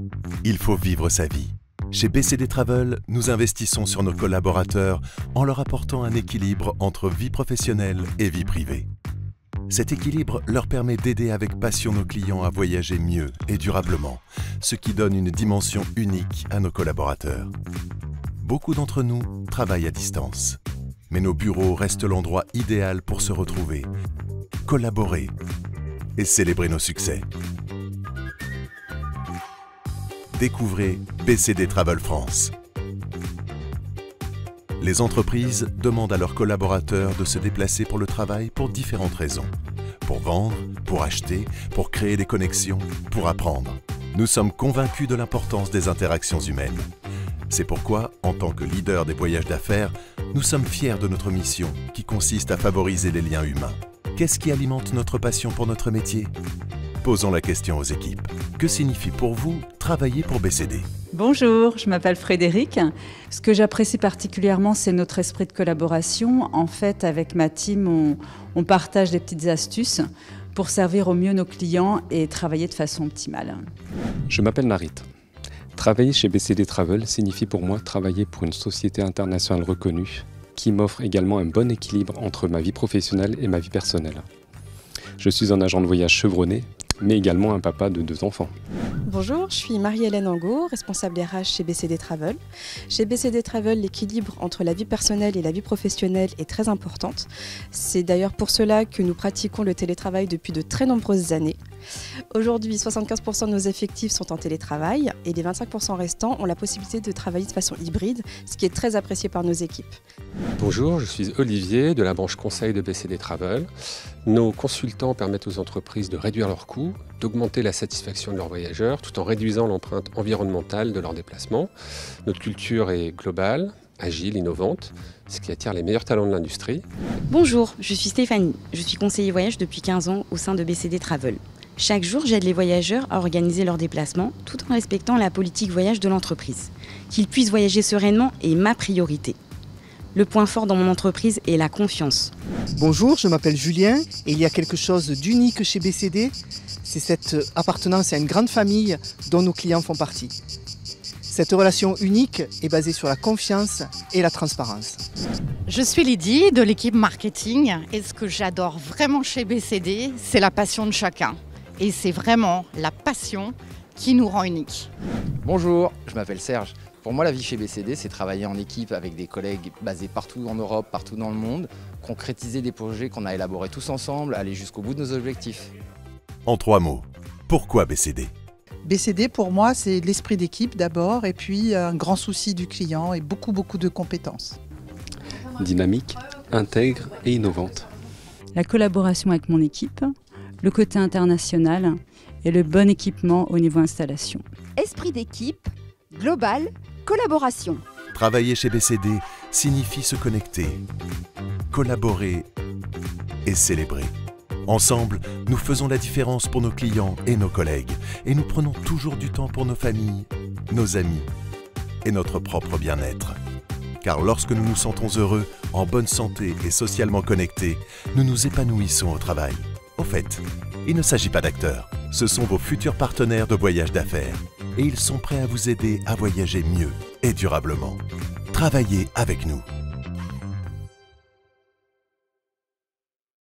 Il faut vivre sa vie. Chez BCD Travel, nous investissons sur nos collaborateurs en leur apportant un équilibre entre vie professionnelle et vie privée. Cet équilibre leur permet d'aider avec passion nos clients à voyager mieux et durablement, ce qui donne une dimension unique à nos collaborateurs. Beaucoup d'entre nous travaillent à distance, mais nos bureaux restent l'endroit idéal pour se retrouver, collaborer et célébrer nos succès. Découvrez BCD Travel France. Les entreprises demandent à leurs collaborateurs de se déplacer pour le travail pour différentes raisons. Pour vendre, pour acheter, pour créer des connexions, pour apprendre. Nous sommes convaincus de l'importance des interactions humaines. C'est pourquoi, en tant que leader des voyages d'affaires, nous sommes fiers de notre mission qui consiste à favoriser les liens humains. Qu'est-ce qui alimente notre passion pour notre métier ? Posons la question aux équipes. Que signifie pour vous travailler pour BCD ? Bonjour, je m'appelle Frédéric. Ce que j'apprécie particulièrement, c'est notre esprit de collaboration. En fait, avec ma team, on partage des petites astuces pour servir au mieux nos clients et travailler de façon optimale. Je m'appelle Narit. Travailler chez BCD Travel signifie pour moi travailler pour une société internationale reconnue qui m'offre également un bon équilibre entre ma vie professionnelle et ma vie personnelle. Je suis un agent de voyage chevronné, mais également un papa de 2 enfants. Bonjour, je suis Marie-Hélène Angot, responsable RH chez BCD Travel. Chez BCD Travel, l'équilibre entre la vie personnelle et la vie professionnelle est très importante. C'est d'ailleurs pour cela que nous pratiquons le télétravail depuis de très nombreuses années. Aujourd'hui, 75% de nos effectifs sont en télétravail et les 25% restants ont la possibilité de travailler de façon hybride, ce qui est très apprécié par nos équipes. Bonjour, je suis Olivier de la branche conseil de BCD Travel. Nos consultants permettent aux entreprises de réduire leurs coûts, d'augmenter la satisfaction de leurs voyageurs tout en réduisant l'empreinte environnementale de leurs déplacements. Notre culture est globale, agile, innovante, ce qui attire les meilleurs talents de l'industrie. Bonjour, je suis Stéphanie, je suis conseiller voyage depuis 15 ans au sein de BCD Travel. Chaque jour, j'aide les voyageurs à organiser leurs déplacements tout en respectant la politique voyage de l'entreprise. Qu'ils puissent voyager sereinement est ma priorité. Le point fort dans mon entreprise est la confiance. Bonjour, je m'appelle Julien et il y a quelque chose d'unique chez BCD, c'est cette appartenance à une grande famille dont nos clients font partie. Cette relation unique est basée sur la confiance et la transparence. Je suis Lydie de l'équipe marketing et ce que j'adore vraiment chez BCD, c'est la passion de chacun. Et c'est vraiment la passion qui nous rend uniques. Bonjour, je m'appelle Serge. Pour moi, la vie chez BCD, c'est travailler en équipe avec des collègues basés partout en Europe, partout dans le monde, concrétiser des projets qu'on a élaborés tous ensemble, aller jusqu'au bout de nos objectifs. En 3 mots, pourquoi BCD ? BCD, pour moi, c'est l'esprit d'équipe d'abord, et puis un grand souci du client et beaucoup de compétences. Dynamique, intègre et innovante. La collaboration avec mon équipe, le côté international et le bon équipement au niveau installation. Esprit d'équipe, global, collaboration. Travailler chez BCD signifie se connecter, collaborer et célébrer. Ensemble, nous faisons la différence pour nos clients et nos collègues et nous prenons toujours du temps pour nos familles, nos amis et notre propre bien-être. Car lorsque nous nous sentons heureux, en bonne santé et socialement connectés, nous nous épanouissons au travail. Au fait, il ne s'agit pas d'acteurs, ce sont vos futurs partenaires de voyage d'affaires et ils sont prêts à vous aider à voyager mieux et durablement. Travaillez avec nous.